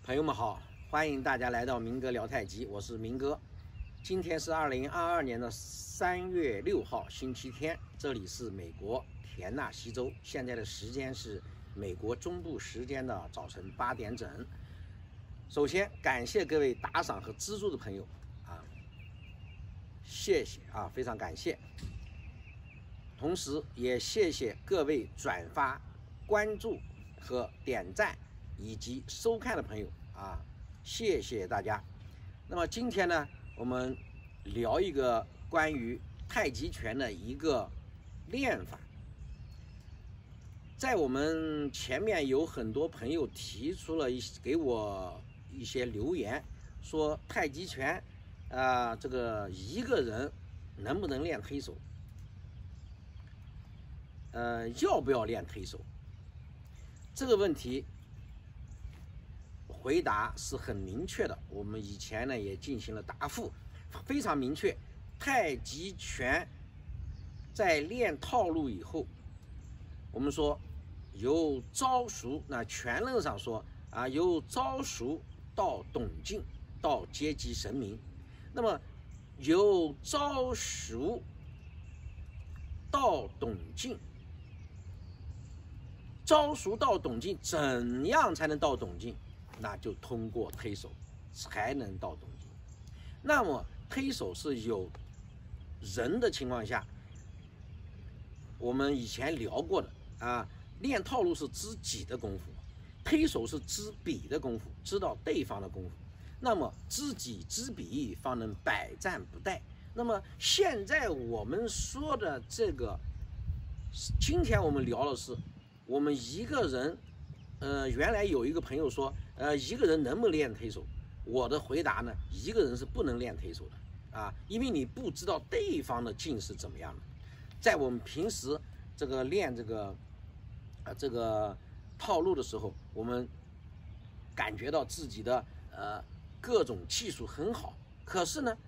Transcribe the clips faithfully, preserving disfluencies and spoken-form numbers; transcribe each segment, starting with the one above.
朋友们好，欢迎大家来到明哥聊太极，我是明哥。今天是二零二二年的三月六号，星期天，这里是美国田纳西州，现在的时间是美国中部时间的早晨八点整。首先感谢各位打赏和资助的朋友啊，谢谢啊，非常感谢。同时也谢谢各位转发、关注和点赞以及收看的朋友啊，谢谢大家。那么今天呢，我们聊一个关于太极拳的一个练法。在我们前面有很多朋友提出了一给我一些留言，说太极拳啊、呃，这个一个人能不能练推手？呃，要不要练推手？这个问题回答是很明确的，我们以前呢也进行了答复，非常明确。太极拳在练套路以后，我们说由招熟，那拳论上说啊，由招熟到懂劲到阶级神明，那么由招熟到懂劲。招熟到懂劲，怎样才能到懂劲？那就通过推手才能到懂劲。那么推手是有人的情况下，我们以前聊过的啊，练套路是知己的功夫，推手是知彼的功夫，知道对方的功夫。那么知己知彼，方能百战不殆。那么现在我们说的这个，今天我们聊的是。我们一个人，呃，原来有一个朋友说，呃，一个人能不能练推手？我的回答呢，一个人是不能练推手的啊，因为你不知道对方的劲是怎么样的。在我们平时这个练这个，啊，这个套路的时候，我们感觉到自己的呃各种技术很好，可是呢，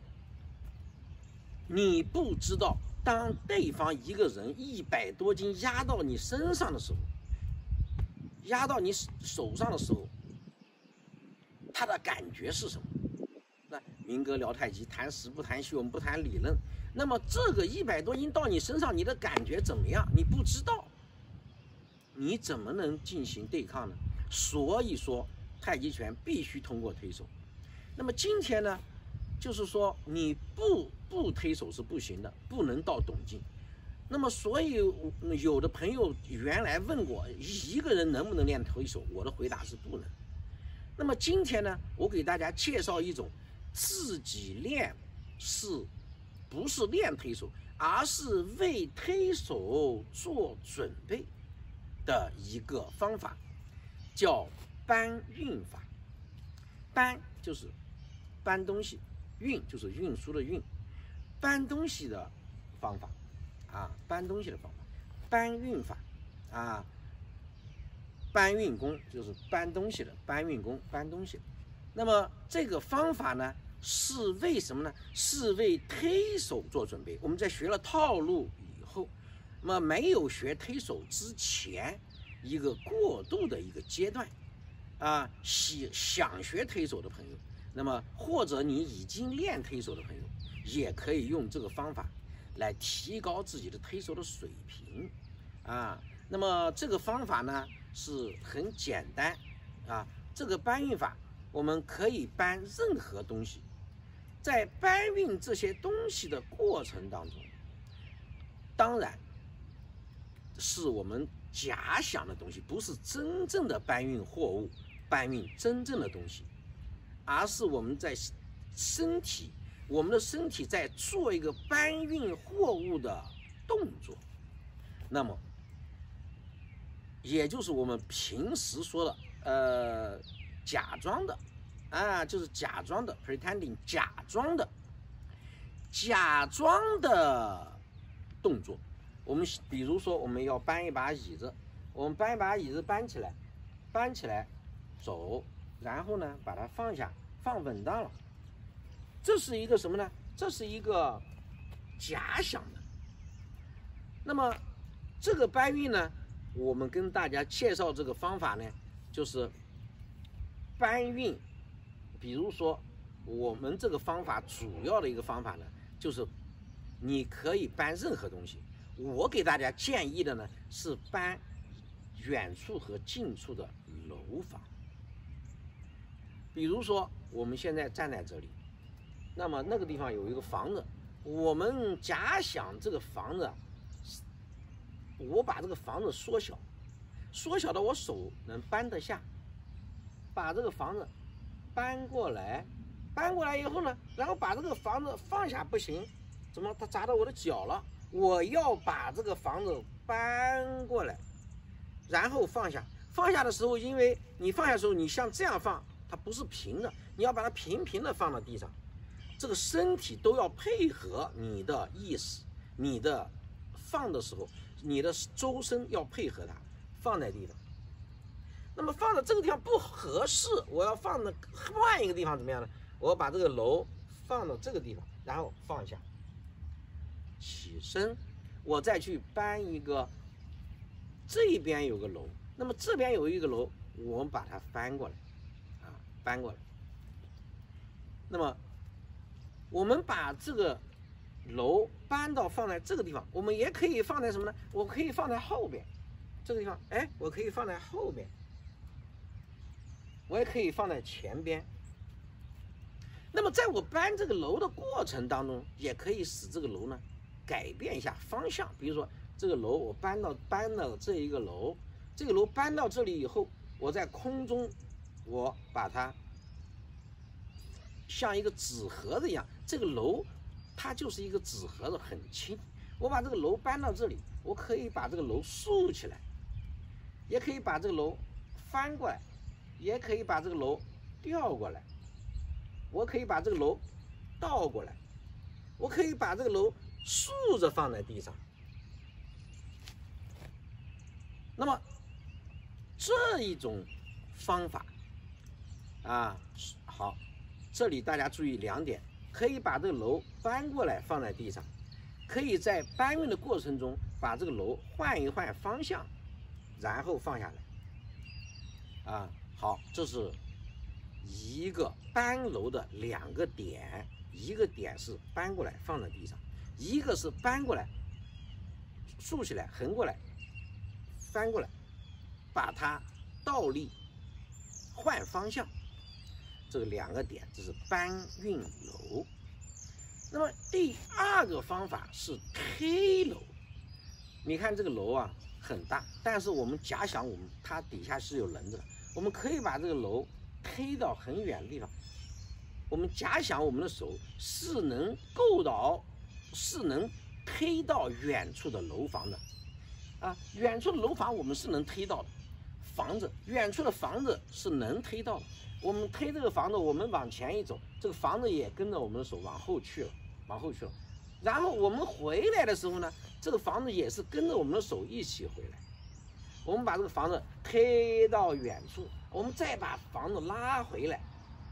你不知道。当对方一个人一百多斤压到你身上的时候，压到你手上的时候，他的感觉是什么？那明哥聊太极，谈实不谈虚，我们不谈理论。那么这个一百多斤到你身上，你的感觉怎么样？你不知道，你怎么能进行对抗呢？所以说，太极拳必须通过推手。那么今天呢？就是说你不不推手是不行的，不能到懂劲。那么所以有的朋友原来问过一个人能不能练推手，我的回答是不能。那么今天呢，我给大家介绍一种自己练是不是练推手，而是为推手做准备的一个方法，叫搬运法。搬就是搬东西，运就是运输的运，搬东西的方法啊，搬东西的方法，搬运法啊，搬运工就是搬东西的，搬运工搬东西。那么这个方法呢，是为什么呢？是为推手做准备。我们在学了套路以后，那么没有学推手之前，一个过渡的一个阶段啊，想想学推手的朋友。那么，或者你已经练推手的朋友，也可以用这个方法来提高自己的推手的水平啊。那么这个方法呢是很简单啊。这个搬运法，我们可以搬任何东西，在搬运这些东西的过程当中，当然是我们假想的东西，不是真正的搬运货物，搬运真正的东西。而是我们在身体，我们的身体在做一个搬运货物的动作，那么，也就是我们平时说的，呃，假装的，啊，就是假装的 ，pretending 假装的，假装的动作。我们比如说，我们要搬一把椅子，我们搬一把椅子搬起来，搬起来，走。然后呢，把它放下，放稳当了。这是一个什么呢？这是一个假想的。那么这个搬运呢，我们跟大家介绍这个方法呢，就是搬运，比如说我们这个方法主要的一个方法呢，就是你可以搬任何东西。我给大家建议的呢是搬远处和近处的楼房。比如说我们现在站在这里，那么那个地方有一个房子，我们假想这个房子，我把这个房子缩小，缩小到我手能搬得下，把这个房子搬过来，搬过来以后呢，然后把这个房子放下不行，怎么它砸到我的脚了？我要把这个房子搬过来，然后放下。放下的时候，因为你放下的时候，你像这样放，它不是平的，你要把它平平的放到地上。这个身体都要配合你的意识，你的放的时候，你的周身要配合它放在地上。那么放到这个地方不合适，我要放的换一个地方怎么样呢？我要把这个楼放到这个地方，然后放下，起身，我再去搬一个，这边有个楼，那么这边有一个楼，我们把它翻过来，啊，搬过来。那么我们把这个楼搬到放在这个地方，我们也可以放在什么呢？我可以放在后边，这个地方，哎，我可以放在后边，我也可以放在前边。那么在我搬这个楼的过程当中，也可以使这个楼呢改变一下方向。比如说这个楼我搬到搬到这一个楼，这个楼搬到这里以后，我在空中我把它像一个纸盒子一样，这个楼它就是一个纸盒子，很轻。我把这个楼搬到这里，我可以把这个楼竖起来，也可以把这个楼翻过来，也可以把这个楼调过来，我可以把这个楼倒过来，我可以把这个楼竖着放在地上。那么这一种方法啊，好，这里大家注意两点：可以把这个楼搬过来放在地上，可以在搬运的过程中把这个楼换一换方向，然后放下来。啊，好，这是一个搬楼的两个点，一个点是搬过来放在地上，一个是搬过来竖起来横过来翻过来，把它倒立换方向。这个两个点，这是搬运楼。那么第二个方法是推楼。你看这个楼啊很大，但是我们假想我们它底下是有轮子的，我们可以把这个楼推到很远的地方。我们假想我们的手是能够到，是能推到远处的楼房的。啊，远处的楼房我们是能推到的，房子远处的房子是能推到的。我们推这个房子，我们往前一走，这个房子也跟着我们的手往后去了，往后去了。然后我们回来的时候呢，这个房子也是跟着我们的手一起回来。我们把这个房子推到远处，我们再把房子拉回来。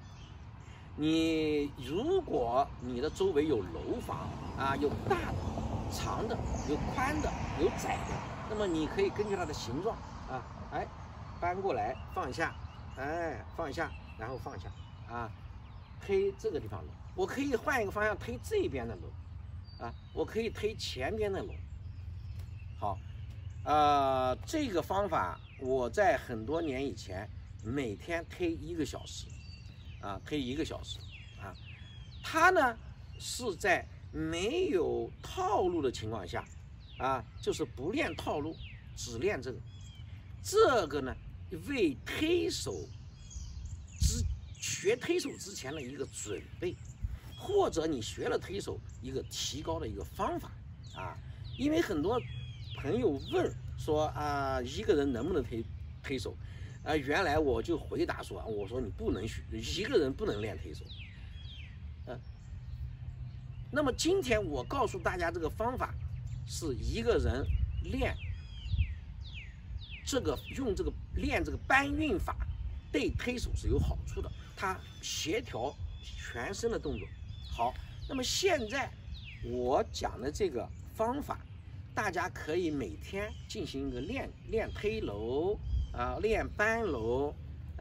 你如果你的周围有楼房啊，有大的、长的，有宽的，有窄的，那么你可以根据它的形状啊，哎，搬过来放下。哎，放下，然后放下，啊，推这个地方楼，我可以换一个方向推这边的楼，啊，我可以推前边的楼。好，呃，这个方法我在很多年以前每天推一个小时，啊，推一个小时，啊，它呢是在没有套路的情况下，啊，就是不练套路，只练这个，这个呢。为推手之学推手之前的一个准备，或者你学了推手一个提高的一个方法啊。因为很多朋友问说啊，一个人能不能推推手？啊，原来我就回答说，我说你不能学，一个人不能练推手。嗯、啊，那么今天我告诉大家这个方法，是一个人练。这个用这个练这个搬运法，对推手是有好处的，它协调全身的动作。好，那么现在我讲的这个方法，大家可以每天进行一个练练推楼啊，练搬楼啊，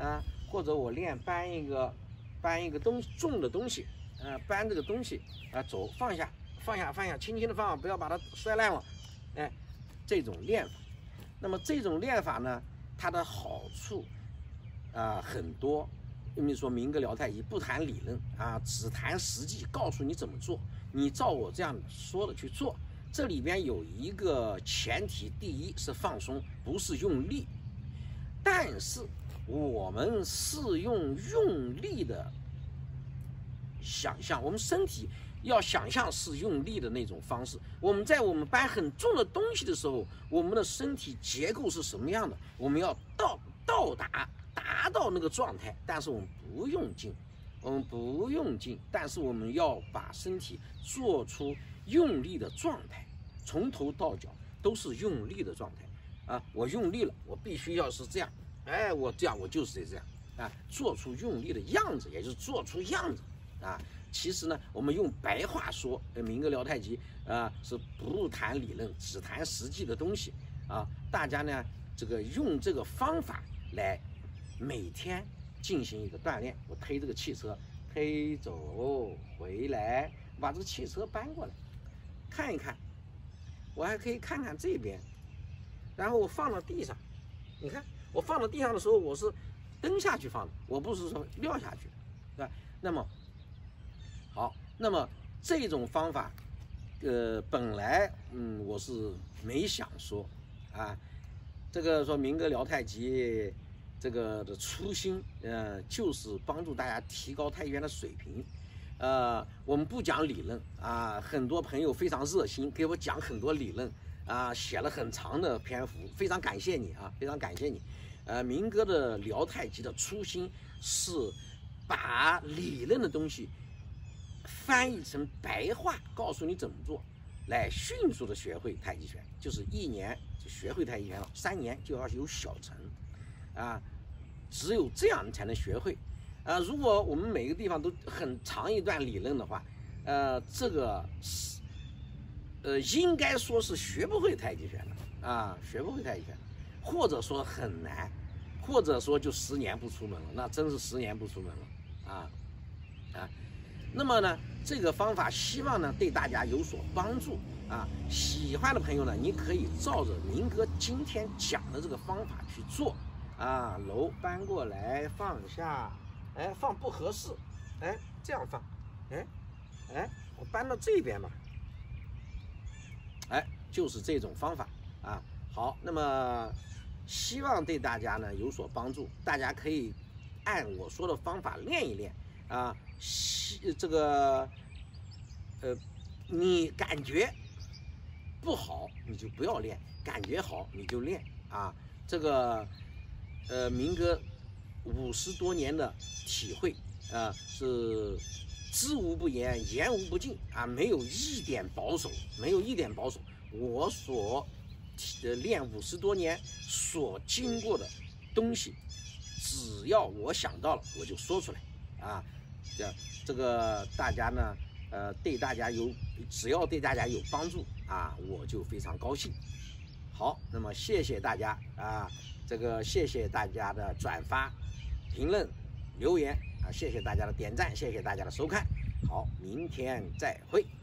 或者我练搬一个搬一个东西重的东西，呃，搬这个东西啊、呃，走放下放下放下，轻轻的放，不要把它摔烂了，哎，这种练法。那么这种练法呢，它的好处啊、呃、很多。因为说民歌聊太极不谈理论啊，只谈实际，告诉你怎么做，你照我这样说的去做。这里边有一个前提，第一是放松，不是用力。但是我们是用用力的想象，我们身体要想象是用力的那种方式。我们在我们搬很重的东西的时候，我们的身体结构是什么样的？我们要到到达达到那个状态，但是我们不用劲，我们不用劲，但是我们要把身体做出用力的状态，从头到脚都是用力的状态啊！我用力了，我必须要是这样，哎，我这样我就是得这样啊，做出用力的样子，也就是做出样子啊。其实呢，我们用白话说，呃，民歌聊太极啊，是不谈理论，只谈实际的东西啊。大家呢，这个用这个方法来每天进行一个锻炼。我推这个汽车，推走回来，把这个汽车搬过来，看一看。我还可以看看这边，然后我放到地上。你看，我放到地上的时候，我是蹬下去放的，我不是说撂下去，对吧？那么好，那么这种方法，呃，本来嗯我是没想说啊，这个说民歌聊太极。这个的初心，呃，就是帮助大家提高太极拳的水平。呃，我们不讲理论啊，很多朋友非常热心，给我讲很多理论啊，写了很长的篇幅，非常感谢你啊，非常感谢你。呃，民歌的聊太极的初心是把理论的东西翻译成白话，告诉你怎么做，来迅速的学会太极拳，就是一年就学会太极拳了，三年就要有小成。啊，只有这样才能学会。啊，如果我们每个地方都很长一段理论的话，呃，这个是，呃，应该说是学不会太极拳的啊，学不会太极拳，或者说很难，或者说就十年不出门了，那真是十年不出门了啊啊。那么呢，这个方法希望呢对大家有所帮助啊。喜欢的朋友呢，你可以照着民歌今天讲的这个方法去做。啊，楼搬过来放下，哎，放不合适，哎，这样放，哎，哎，我搬到这边吧，哎，就是这种方法啊。好，那么希望对大家呢有所帮助，大家可以按我说的方法练一练啊。这个，呃，你感觉不好你就不要练，感觉好你就练啊。这个。呃，民歌五十多年的体会啊、呃，是知无不言，言无不尽啊，没有一点保守，没有一点保守。我所呃练五十多年所经过的东西，只要我想到了，我就说出来啊。这这个大家呢，呃，对大家有，只要对大家有帮助啊，我就非常高兴。好，那么谢谢大家啊。这个谢谢大家的转发、评论、留言啊！谢谢大家的点赞，谢谢大家的收看。好，明天再会。